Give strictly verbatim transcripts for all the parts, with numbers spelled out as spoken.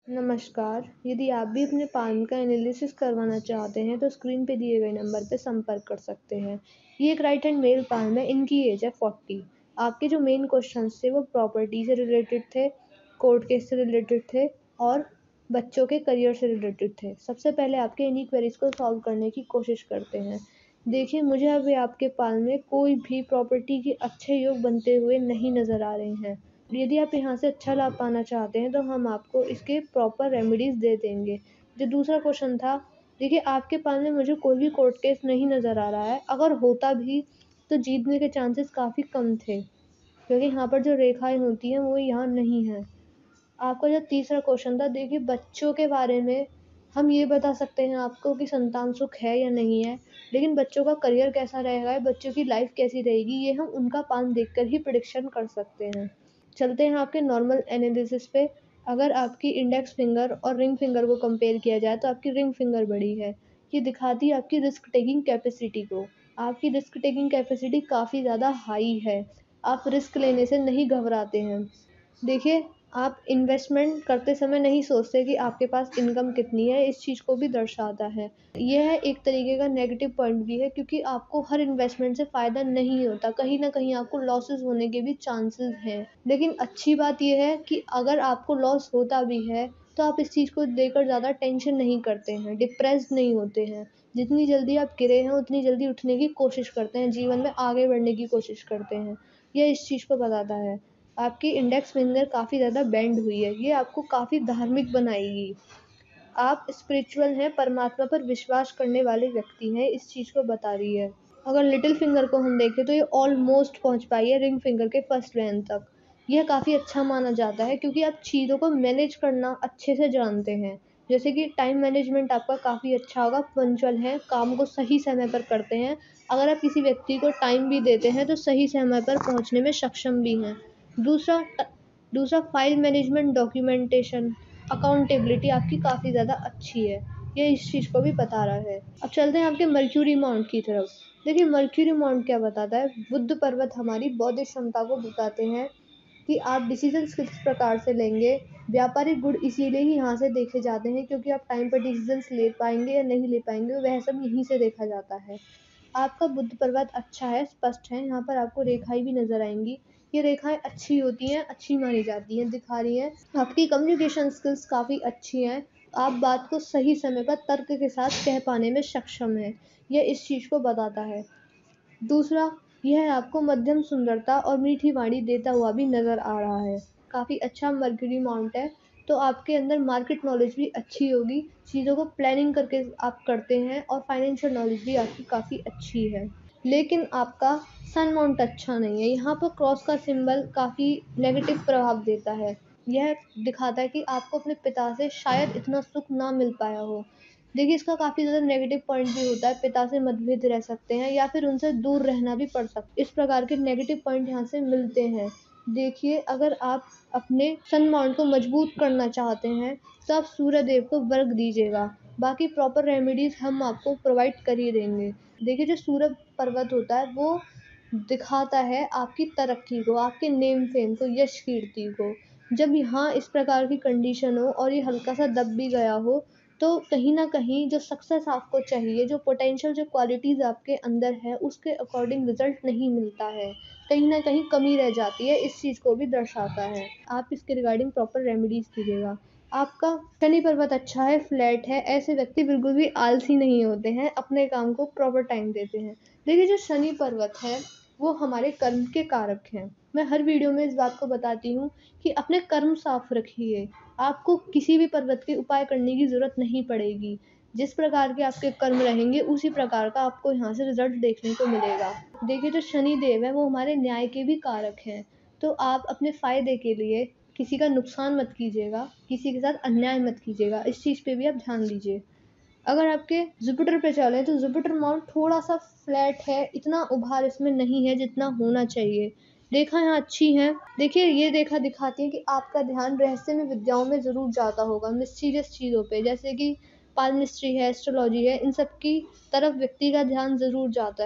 नमस्कार, यदि आप भी अपने पान का एनालिसिस करवाना चाहते हैं तो स्क्रीन पे दिए गए नंबर पे संपर्क कर सकते हैं। ये एक राइट हैंड मेल पाम है, इनकी एज है चालीस। आपके जो मेन क्वेश्चंस थे वो प्रॉपर्टी से रिलेटेड थे, कोर्ट केस से रिलेटेड थे और बच्चों के करियर से रिलेटेड थे। सबसे पहले आपके इन्हीं क्वेरीज को सॉल्व करने की कोशिश करते हैं। देखिए, मुझे अभी आपके पाल में कोई भी प्रॉपर्टी के अच्छे योग बनते हुए नहीं नज़र आ रहे हैं। यदि आप यहाँ से अच्छा लाभ पाना चाहते हैं तो हम आपको इसके प्रॉपर रेमेडीज़ दे देंगे। जो दूसरा क्वेश्चन था, देखिए आपके पास में मुझे कोई भी कोर्ट केस नहीं नज़र आ रहा है। अगर होता भी तो जीतने के चांसेस काफ़ी कम थे, क्योंकि यहाँ पर जो रेखाएँ होती हैं वो यहाँ नहीं हैं। आपका जो तीसरा क्वेश्चन था, देखिए बच्चों के बारे में हम ये बता सकते हैं आपको कि संतान सुख है या नहीं है, लेकिन बच्चों का करियर कैसा रहेगा, बच्चों की लाइफ कैसी रहेगी, ये हम उनका पान देखकर ही प्रेडिक्शन कर सकते हैं। चलते हैं आपके नॉर्मल एनालिसिस पे। अगर आपकी इंडेक्स फिंगर और रिंग फिंगर को कंपेयर किया जाए तो आपकी रिंग फिंगर बड़ी है। ये दिखाती है आपकी रिस्क टेकिंग कैपेसिटी को। आपकी रिस्क टेकिंग कैपेसिटी काफ़ी ज़्यादा हाई है। आप रिस्क लेने से नहीं घबराते हैं। देखिए, आप इन्वेस्टमेंट करते समय नहीं सोचते कि आपके पास इनकम कितनी है, इस चीज़ को भी दर्शाता है। यह एक तरीके का नेगेटिव पॉइंट भी है, क्योंकि आपको हर इन्वेस्टमेंट से फ़ायदा नहीं होता, कहीं न कहीं आपको लॉसेस होने के भी चांसेस हैं। लेकिन अच्छी बात ये है कि अगर आपको लॉस होता भी है, तो आप इस चीज़ को लेकर ज़्यादा टेंशन नहीं करते हैं, डिप्रेस्ड नहीं होते हैं। जितनी जल्दी आप गिरे हैं, उतनी जल्दी उठने की कोशिश करते हैं, जीवन में आगे बढ़ने की कोशिश करते हैं। ये इस चीज़ को बताता है। आपकी इंडेक्स फिंगर काफ़ी ज़्यादा बेंड हुई है, ये आपको काफ़ी धार्मिक बनाएगी। आप स्पिरिचुअल हैं, परमात्मा पर विश्वास करने वाले व्यक्ति हैं, इस चीज़ को बता रही है। अगर लिटिल फिंगर को हम देखें तो ये ऑलमोस्ट पहुंच पाई है रिंग फिंगर के फर्स्ट वैन तक। यह काफ़ी अच्छा माना जाता है, क्योंकि आप चीज़ों को मैनेज करना अच्छे से जानते हैं। जैसे कि टाइम मैनेजमेंट आपका काफ़ी अच्छा होगा, पंक्चुअल हैं, काम को सही समय पर करते हैं। अगर आप किसी व्यक्ति को टाइम भी देते हैं तो सही समय पर पहुँचने में सक्षम भी हैं। दूसरा दूसरा फाइल मैनेजमेंट, डॉक्यूमेंटेशन, अकाउंटेबिलिटी आपकी काफ़ी ज़्यादा अच्छी है। ये इस चीज़ को भी बता रहा है। अब चलते हैं आपके मर्क्यूरी माउंट की तरफ। देखिए मर्क्यूरी माउंट क्या बताता है, बुध पर्वत हमारी बौद्धिक क्षमता को बताते हैं कि आप डिसीजंस किस प्रकार से लेंगे। व्यापारिक गुण इसीलिए ही यहाँ से देखे जाते हैं, क्योंकि आप टाइम पर डिसीजंस ले पाएंगे या नहीं ले पाएंगे, वह सब यहीं से देखा जाता है। आपका बुध पर्वत अच्छा है, स्पष्ट है, यहाँ पर आपको रेखाएं भी नजर आएंगी। ये रेखाएं अच्छी होती हैं, अच्छी मानी जाती हैं, दिखा रही हैं आपकी कम्युनिकेशन स्किल्स काफ़ी अच्छी हैं। आप बात को सही समय पर तर्क के साथ कह पाने में सक्षम हैं, यह इस चीज़ को बताता है। दूसरा, यह आपको मध्यम सुंदरता और मीठी वाणी देता हुआ भी नज़र आ रहा है। काफ़ी अच्छा मर्क्यूरी माउंट है, तो आपके अंदर मार्केट नॉलेज भी अच्छी होगी, चीज़ों को प्लानिंग करके आप करते हैं और फाइनेंशियल नॉलेज भी आपकी काफ़ी अच्छी है। लेकिन आपका सन माउंट अच्छा नहीं है, यहाँ पर क्रॉस का सिंबल काफ़ी नेगेटिव प्रभाव देता है। यह दिखाता है कि आपको अपने पिता से शायद इतना सुख ना मिल पाया हो। देखिए, इसका काफ़ी ज़्यादा नेगेटिव पॉइंट भी होता है, पिता से मतभेद रह सकते हैं या फिर उनसे दूर रहना भी पड़ सकता है। इस प्रकार के नेगेटिव पॉइंट यहाँ से मिलते हैं। देखिए, अगर आप अपने सन माउंट को मजबूत करना चाहते हैं तो आप सूर्य देव को वर्ग दीजिएगा। बाकी प्रॉपर रेमेडीज़ हम आपको प्रोवाइड कर ही देंगे। देखिए, जो सूर्य पर्वत होता है वो दिखाता है आपकी तरक्की को, आपके नेम फेम को, यश कीर्ति को। जब यहाँ इस प्रकार की कंडीशन हो और ये हल्का सा दब भी गया हो, तो कहीं न कहीं जो सक्सेस आपको चाहिए, जो पोटेंशियल, जो क्वालिटीज़ आपके अंदर है, उसके अकॉर्डिंग रिज़ल्ट नहीं मिलता है। कहीं न कहीं कमी रह जाती है, इस चीज़ को भी दर्शाता है। आप इसके रिगार्डिंग प्रॉपर रेमेडीज़ कीजिएगा। आपका शनि पर्वत अच्छा है, फ्लैट है, ऐसे व्यक्ति बिल्कुल भी आलसी नहीं होते हैं, अपने काम को प्रॉपर टाइम देते हैं। देखिए, जो शनि पर्वत है, वो हमारे कर्म के कारक हैं। मैं हर वीडियो में इस बात को बताती हूँ कि अपने कर्म साफ रखिए। आपको किसी भी पर्वत के उपाय करने की ज़रूरत नहीं पड़ेगी। जिस प्रकार के आपके कर्म रहेंगे, उसी प्रकार का आपको यहाँ से रिज़ल्ट देखने को मिलेगा। देखिए, जो शनि देव है वो हमारे न्याय के भी कारक हैं, तो आप अपने फ़ायदे के लिए किसी का नुकसान मत कीजिएगा, किसी के साथ अन्याय मत कीजिएगा, इस चीज़ पे भी आप ध्यान दीजिए। अगर आपके जुपिटर पे चलें तो जुपिटर माउंट थोड़ा-सा फ्लैट है, इतना उभार इसमें नहीं है जितना होना चाहिए। रेखा यहाँ अच्छी हैं। देखिए, ये रेखा दिखाती है कि आपका ध्यान रहस्यमय विद्याओं में ज़रूर जाता होगा, मिस्टीरियस चीज़ों पे, जैसे कि पाल्मिस्ट्री है, एस्ट्रोलॉजी है, इन सब की तरफ व्यक्ति का ध्यान ज़रूर जाता है।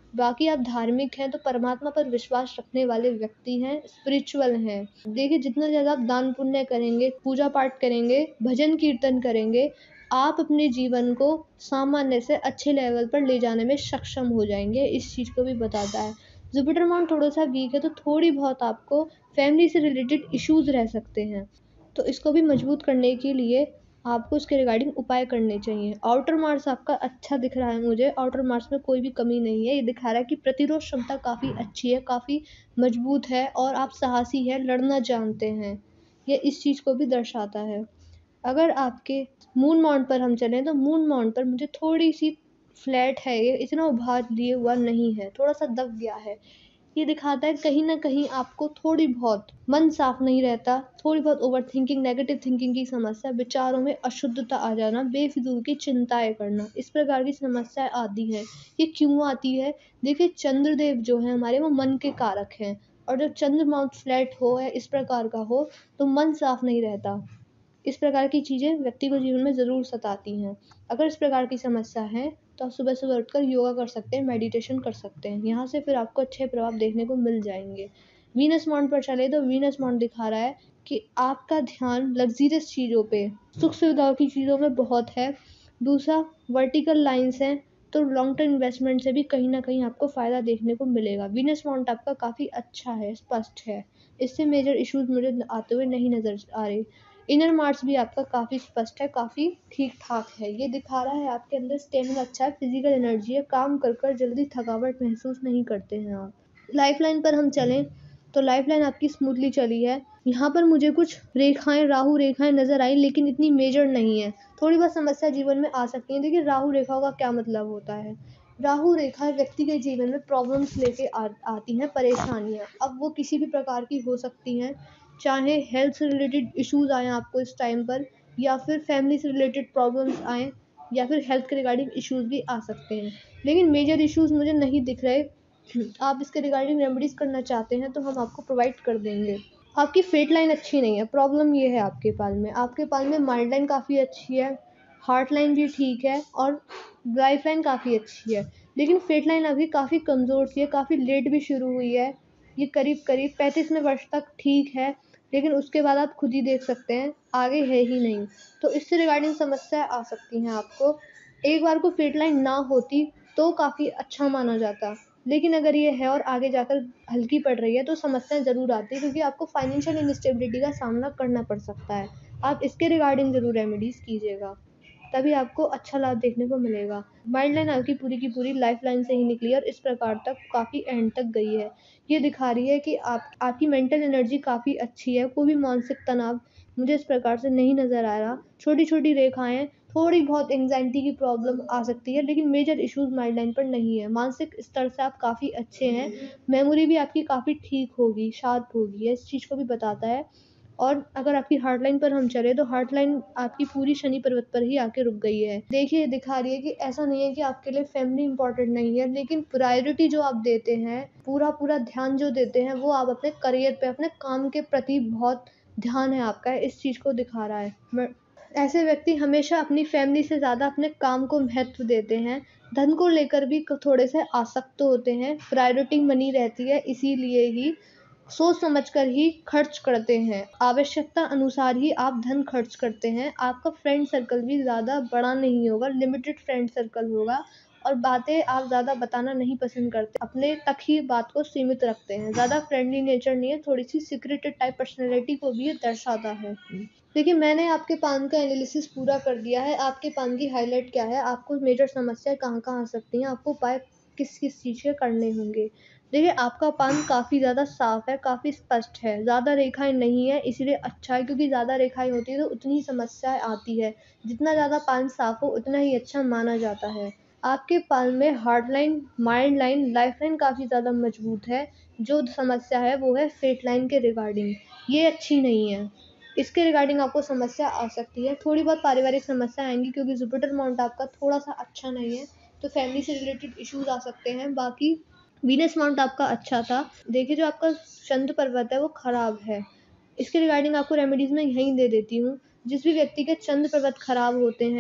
बाकी आप धार्मिक हैं तो परमात्मा पर विश्वास रखने वाले व्यक्ति हैं, स्पिरिचुअल हैं। देखिए जितना ज़्यादा आप दान पुण्य करेंगे, पूजा पाठ करेंगे, भजन कीर्तन करेंगे, आप अपने जीवन को सामान्य से अच्छे लेवल पर ले जाने में सक्षम हो जाएँगे, इस चीज़ को भी बताता है। जुपिटर माउंट थोड़ा-सा वीक है तो थोड़ी बहुत आपको फैमिली से रिलेटेड इश्यूज़ रह सकते हैं। तो इसको भी मजबूत करने के लिए आपको इसके रिगार्डिंग उपाय करने चाहिए। आउटर मार्स आपका अच्छा दिख रहा है मुझे, आउटर मार्स में कोई भी कमी नहीं है। ये दिखा रहा है कि प्रतिरोध क्षमता काफ़ी अच्छी है, काफ़ी मजबूत है और आप साहसी हैं, लड़ना जानते हैं। ये इस चीज़ को भी दर्शाता है। अगर आपके मून माउंट पर हम चलें तो मून माउंट पर मुझे थोड़ी-सी फ्लैट है ये, इतना उभार लिए हुआ नहीं है, थोड़ा-सा दब गया है। ये दिखाता है कहीं न कहीं आपको थोड़ी बहुत मन साफ नहीं रहता, थोड़ी बहुत ओवरथिंकिंग, नेगेटिव थिंकिंग की समस्या, विचारों में अशुद्धता आ जाना, बेफिज़ूल की चिंताएँ करना, इस प्रकार की समस्याएँ आती हैं। ये क्यों आती है? देखिए चंद्रदेव जो हैं हमारे वो मन के कारक हैं और जब चंद्र माउंट फ्लैट हो या इस प्रकार का हो तो मन साफ नहीं रहता। इस प्रकार की चीज़ें व्यक्ति को जीवन में ज़रूर सताती हैं। अगर इस प्रकार की समस्या है तो आप सुबह-सुबह उठकर योगा कर सकते हैं, मेडिटेशन कर सकते हैं। यहाँ से फिर आपको अच्छे प्रभाव देखने को मिल जाएँगे। वीनस माउंट पर चले तो वीनस माउंट दिखा रहा है कि आपका ध्यान लग्ज़रियस चीज़ों पे, सुख-सुविधाओं की चीज़ों में बहुत है। दूसरा वर्टिकल लाइन्स हैं तो लॉन्ग टर्म इन्वेस्टमेंट से भी कहीं न कहीं आपको फ़ायदा देखने को मिलेगा। वीनस माउंट आपका काफ़ी अच्छा है, स्पष्ट है। इससे मेजर इश्यूज़ मुझे आते हुए नहीं नज़र आ रहे। इनर मार्स भी आपका काफ़ी स्पष्ट है, काफ़ी ठीक-ठाक है। ये दिखा रहा है आपके अंदर स्टेमिना अच्छा है, फिज़िकल एनर्जी है, काम कर कर जल्दी थकावट महसूस नहीं करते हैं आप। लाइफ़लाइन पर हम चलें तो लाइफ़लाइन आपकी स्मूथली चली है। यहाँ पर मुझे कुछ रेखाएँ, राहु रेखाएँ नज़र आई लेकिन इतनी मेजर नहीं है। थोड़ी बहुत समस्या जीवन में आ सकती है। देखिए राहु रेखाओं का क्या मतलब होता है? राहु रेखा व्यक्ति के जीवन में प्रॉब्लम्स लेके आ आती हैं, परेशानियाँ। अब वो किसी भी प्रकार की हो सकती हैं, चाहे हेल्थ से रिलेटेड इश्यूज़ आएँ आपको इस टाइम पर या फिर फैमिली से रिलेटेड प्रॉब्लम्स आएँ या फिर हेल्थ के रिगार्डिंग इश्यूज़ भी आ सकते हैं। लेकिन मेजर इश्यूज़ मुझे नहीं दिख रहे। आप इसके रिगार्डिंग रेमेडीज़ करना चाहते हैं तो हम आपको प्रोवाइड कर देंगे। आपकी फेट लाइन अच्छी नहीं है, प्रॉब्लम ये है आपके पाल में। आपके पाल में माइंड लाइन काफ़ी अच्छी है, हार्ट लाइन भी ठीक है और लाइफ लाइन काफ़ी अच्छी है। लेकिन फेट लाइन अभी काफ़ी कमज़ोर सी है, काफ़ी लेट भी शुरू हुई है। ये करीब-करीब पैंतीसवें वर्ष तक ठीक है, लेकिन उसके बाद आप खुद ही देख सकते हैं, आगे है ही नहीं। तो इससे रिगार्डिंग समस्या आ सकती हैं आपको। एक बार को फेट लाइन ना होती तो काफ़ी अच्छा माना जाता। लेकिन अगर ये है और आगे जाकर हल्की पड़ रही है तो समस्याएँ ज़रूर आती हैं क्योंकि आपको फाइनेंशियल इनस्टेबिलिटी का सामना करना पड़ सकता है। आप इसके रिगार्डिंग ज़रूर रेमेडीज़ कीजिएगा, तभी आपको अच्छा लाभ देखने को मिलेगा। माइंड लाइन आपकी पूरी की पूरी लाइफ लाइन से ही निकली है और इस प्रकार तक काफ़ी एंड तक गई है। ये दिखा रही है कि आप आपकी मेंटल एनर्जी काफ़ी अच्छी है, कोई भी मानसिक तनाव मुझे इस प्रकार से नहीं नज़र आ रहा। छोटी-छोटी रेखाएँ, थोड़ी बहुत एंग्ज़ायटी की प्रॉब्लम आ सकती है लेकिन मेजर इश्यूज़ माइंड लाइन पर नहीं है। मानसिक स्तर से आप काफ़ी अच्छे हैं, मेमोरी भी आपकी काफ़ी ठीक होगी, शार्प होगी, ये इस चीज़ को भी बताता है। और अगर आपकी हार्ट लाइन पर हम चले तो हार्ट लाइन आपकी पूरी शनि पर्वत पर ही आके रुक गई है। देखिए दिखा रही है कि ऐसा नहीं है कि आपके लिए फैमिली इम्पोर्टेंट नहीं है, लेकिन प्रायोरिटी जो आप देते हैं, पूरा-पूरा ध्यान जो देते हैं वो आप अपने करियर पे, अपने काम के प्रति बहुत ध्यान है आपका, इस चीज़ को दिखा रहा है। मैं ऐसे व्यक्ति हमेशा अपनी फैमिली से ज़्यादा अपने काम को महत्व देते हैं। धन को लेकर भी क थोड़े से आसक्त होते हैं, प्रायोरिटी मनी रहती है इसीलिए ही सोच समझकर ही खर्च करते हैं। आवश्यकता अनुसार ही आप धन खर्च करते हैं। आपका फ्रेंड सर्कल भी ज़्यादा बड़ा नहीं होगा, लिमिटेड फ्रेंड सर्कल होगा और बातें आप ज़्यादा बताना नहीं पसंद करते। अपने तक ही बात को सीमित रखते हैं। ज़्यादा फ्रेंडली नेचर नहीं है, थोड़ी-सी सीक्रेटेड टाइप पर्सनैलिटी को भी ये दर्शाता है। देखिए मैंने आपके पान का एनालिसिस पूरा कर दिया है। आपके पान की हाइलाइट क्या है, आपको मेजर समस्या कहाँ-कहाँ आ सकती हैं, आपको उपाय किस-किस चीज़ के करने होंगे। देखिए आपका पान काफ़ी ज़्यादा साफ़ है, काफ़ी स्पष्ट है, ज़्यादा रेखाएँ नहीं हैं इसीलिए अच्छा है क्योंकि ज़्यादा रेखाएँ होती हैं तो उतनी ही समस्याएँ आती है। जितना ज़्यादा पान साफ़ हो उतना ही अच्छा माना जाता है। आपके पान में heart line, mind line, life line काफ़ी ज़्यादा मजबूत है। जो समस्या है वो है फेट लाइन के रिगार्डिंग, ये अच्छी नहीं है। इसके रिगार्डिंग आपको समस्या आ सकती है। थोड़ी बहुत पारिवारिक समस्या आएँगी क्योंकि जुपिटर माउंट आपका थोड़ा-सा अच्छा नहीं है, तो फैमिली से रिलेटेड इश्यूज़ आ सकते हैं। बाकी वीनस माउंट आपका अच्छा था। देखिए जो आपका चंद्र पर्वत है वो ख़राब है। इसके रिगार्डिंग आपको रेमेडीज़ मैं यहीं दे देती हूँ। जिस भी व्यक्ति के चंद्र पर्वत ख़राब होते हैं,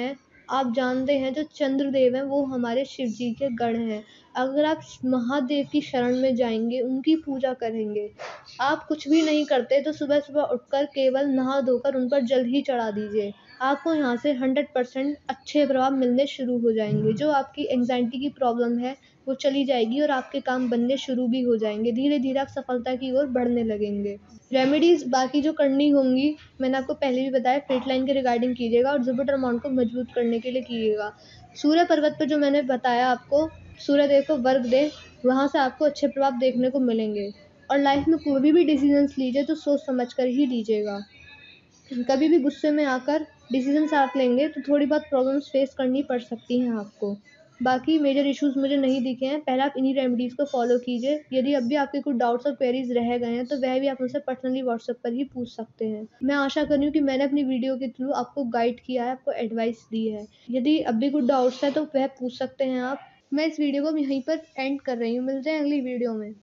आप जानते हैं जो चंद्रदेव हैं वो हमारे शिव जी के गढ़ हैं। अगर आप श महादेव की शरण में जाएँगे, उनकी पूजा करेंगे, आप कुछ भी नहीं करते तो सुबह-सुबह उठकर केवल नहा-धोकर उन पर जल ही चढ़ा दीजिए। आपको यहाँ से हंड्रेड परसेंट अच्छे प्रभाव मिलने शुरू हो जाएँगे। जो आपकी एंग्ज़ायटी की प्रॉब्लम है, वो चली जाएगी और आपके काम बनने शुरू भी हो जाएँगे। धीरे-धीरे आप सफलता की ओर बढ़ने लगेंगे। रेमेडीज़ बाकी जो करनी होंगी, मैंने आपको पहले भी बताया, फ्लैट लाइन के रिगार्डिंग कीजिएगा और जुपिटर माउंट को मजबूत करने के लिए कीजिएगा। सूर्य पर्वत पे जो मैंने बताया आपको, सूर्यदेव को वर्ग दें, वहाँ से आपको अच्छे प्रभाव देखने को मिलेंगे। और लाइफ़ में कोई भी डिसीज़न्स लीजिए तो सोच समझ कर ही लीजिएगा। कभी भी गुस्से में आकर डिसीज़न्स आप लेंगे तो थोड़ी बहुत प्रॉब्लम्स फेस करनी पड़ सकती हैं आपको। बाकी मेजर इश्यूज़ मुझे नहीं दिखे हैं, पहले आप इन्हीं रेमेडीज़ को फ़ॉलो कीजिए। यदि अब भी आपके कुछ डाउट्स और क्वेरीज़ रह गए हैं, तो वह भी आप मुझसे पर्सनली व्हाट्सएप पर ही पूछ सकते हैं। मैं आशा कर रही हूँ कि मैंने अपनी वीडियो के थ्रू आपको गाइड किया है, आपको एडवाइस दी है। यदि अब भी कुछ डाउट्स हैं तो वह पूछ सकते हैं आप। मैं इस वीडियो को अब यहीं पर एंड कर रही हूँ। मिलते हैं अगली वीडियो में।